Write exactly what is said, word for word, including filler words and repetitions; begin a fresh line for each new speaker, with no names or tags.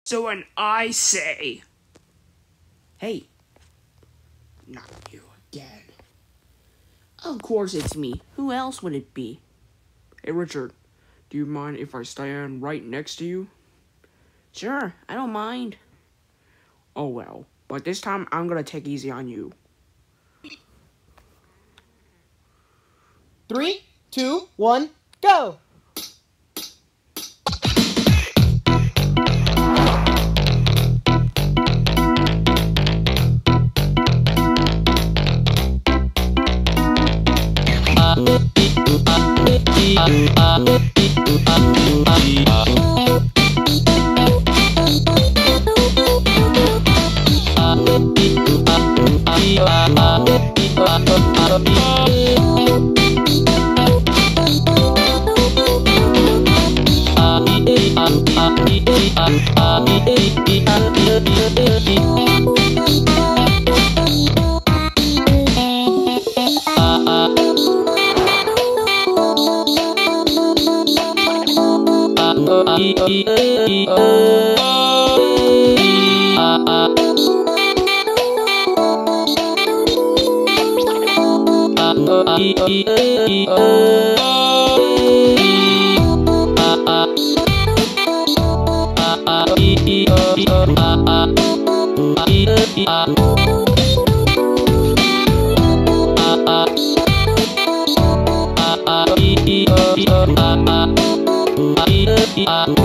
So when I say,
Hey,
not you again.
of course it's me. Who else would it be?
Hey Richard, do you mind if I stand right next to you?
Sure, I don't mind.
Oh well, but this time I'm gonna take easy on you.
Three, two, one, go!
Uh